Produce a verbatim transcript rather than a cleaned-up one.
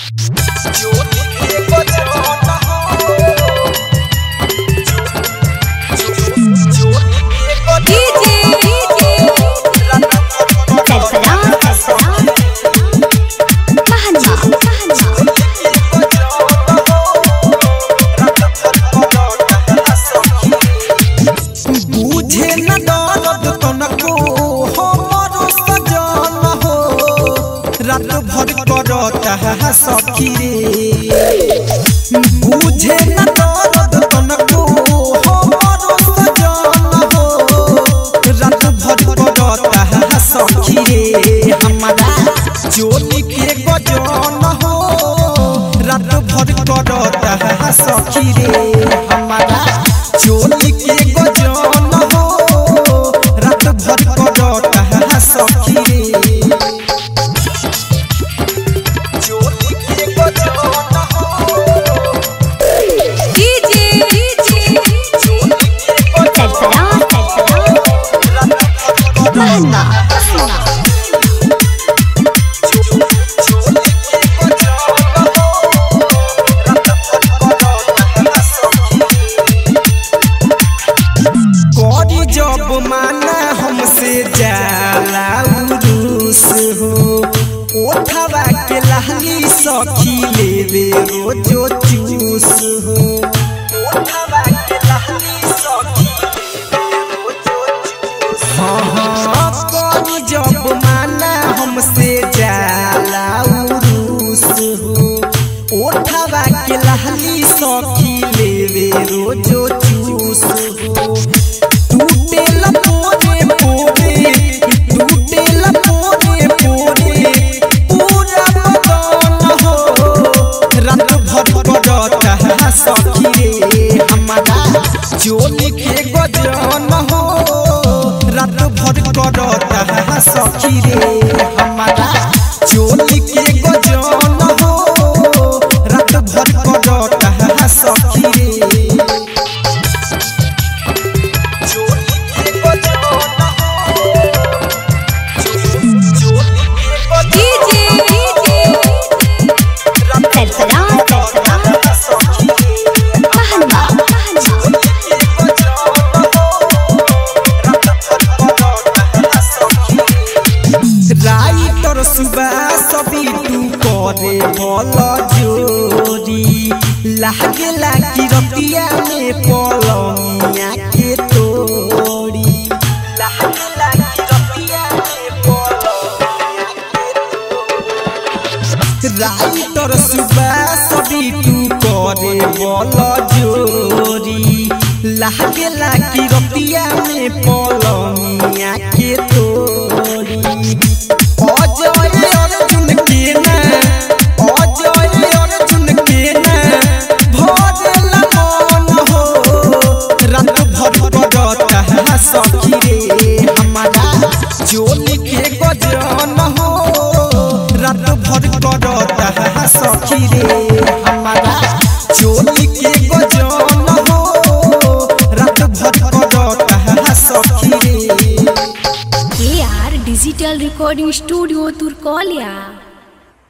रात भर करता सखी रे बुझे न दर्द तनको हमरो सजन हो। रात भर करता सखी रे हमारा चोली के गजन हो। रात भर करता सखी रे हमारा चोली के गजन हो। रात भर करता सखी रे जब माना हमसे जाला उरूस हो। ओठवा के लहली सखी लेवे रोजो चूस हो। ओठवा के लहली सखी लेवे रोजो चूस हाँ हाँ कौन जब माना हमसे जाला उरूस हो। ओठवा के लहली सखी लेवे रोजो चूस हो। टूटेला पोरे पोरे टूटेला पोरे पोरे पूरा बदन हो। रात भर करता सखी रे हमारा चोली के गजन हो। रात भर करता सखी रे हमारा चोली के गजन हो। रात भर करता सखी रे राइटर सुबह सभी तू करे भल जोरी। लागे लागी रतिया में पलंगिया के तोड़ी। लागे लागी रतिया में पलंगिया के तोड़ी। राइटर सुबह सभी तू करे भल जोरी। लागे लागी रतिया में पलंगिया के तोड़ी। अजय अर्जुन के ना अजय अर्जुन के ना भरेला मन हो। रात भर करता सखी रे हमारा चोली के गजन हो। रात भर करता सखी रे हमारा चोली के गजन हो। रात भर करता सखी रे। Digital recording studio Turkaulia.